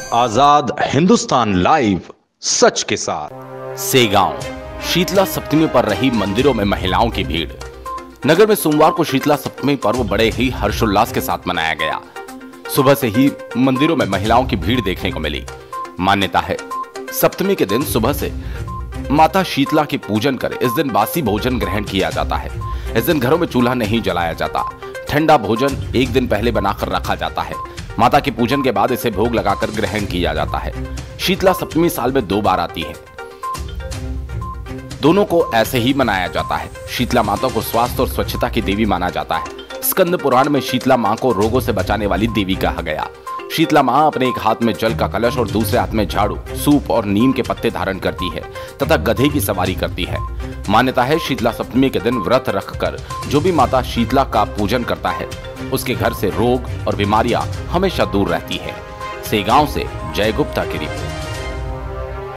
आजाद Hindustan live, सच के साथ। सेगांव शीतला सप्तमी पर रही मंदिरों में महिलाओं की भीड़। नगर में सोमवार को शीतला सप्तमी पर्व बड़े ही हर्षोल्लास के साथ मनाया गया। सुबह से ही मंदिरों में महिलाओं की भीड़ देखने को मिली। मान्यता है सप्तमी के दिन सुबह से माता शीतला की पूजन कर इस दिन बासी भोजन ग्रहण किया जाता है। इस दिन घरों में चूल्हा नहीं जलाया जाता। ठंडा भोजन एक दिन पहले बनाकर रखा जाता है। माता के पूजन के बाद इसे भोग लगाकर ग्रहण किया जाता है। शीतला सप्तमी साल में 2 बार आती है। दोनों को ऐसे ही मनाया जाता है। शीतला माता को स्वास्थ्य और स्वच्छता की देवी माना जाता है। स्कंद पुराण में शीतला मां को रोगों से बचाने वाली देवी कहा गया। शीतला मां अपने एक हाथ में जल का कलश और दूसरे हाथ में झाड़ू, सूप और नीम के पत्ते धारण करती है तथा गधे की सवारी करती है। मान्यता है शीतला सप्तमी के दिन व्रत रखकर जो भी माता शीतला का पूजन करता है उसके घर से रोग और बीमारियां हमेशा दूर रहती है। सेगांव से जय गुप्ता की रिपोर्ट।